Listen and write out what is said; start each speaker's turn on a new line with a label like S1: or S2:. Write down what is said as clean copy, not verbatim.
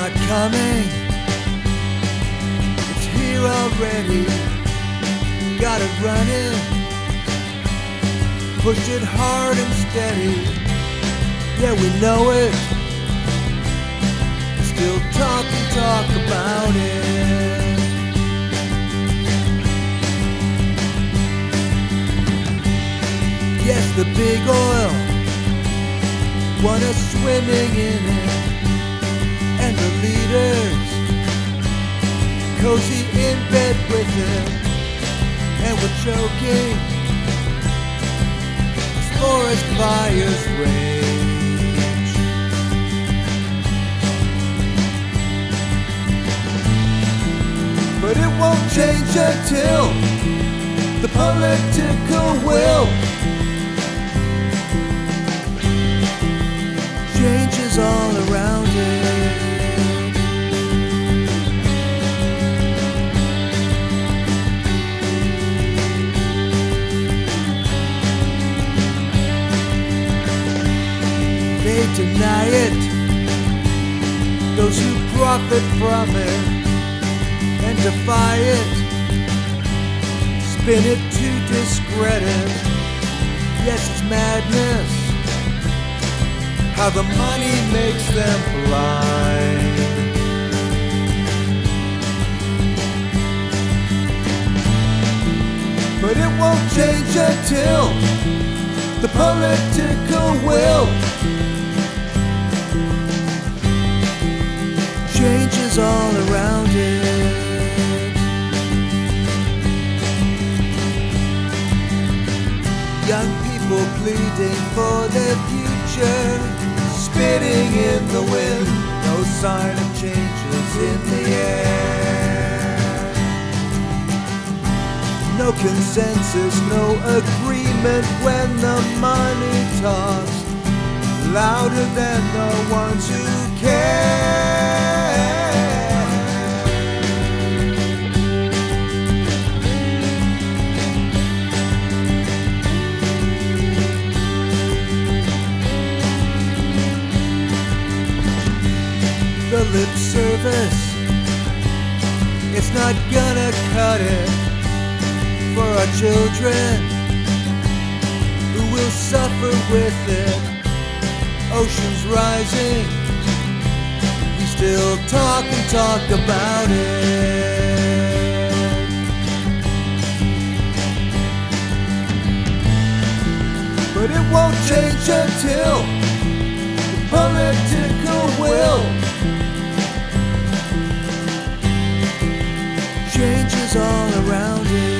S1: not coming, it's here already. Got it running, pushed it hard and steady. Yeah, we know it, still talk about it. Yes, the big oil want us swimming in it, and the leaders cozy in bed with it, and we're choking as forest fires rage. But it won't change until the political will changes all around it. They deny it, those who profit from it and defy it, spin it to discredit. Yes, it's madness how the money makes them blind. But it won't change until the political will changes all around it. Young people pleading for their future, spitting in the wind, no sign of changes in the air. No consensus, no agreement when the money talks louder than the ones who care. The lip service, it's not gonna cut it for our children who will suffer with it. Oceans rising, we still talk about it. But it won't change until the political will changes all around it.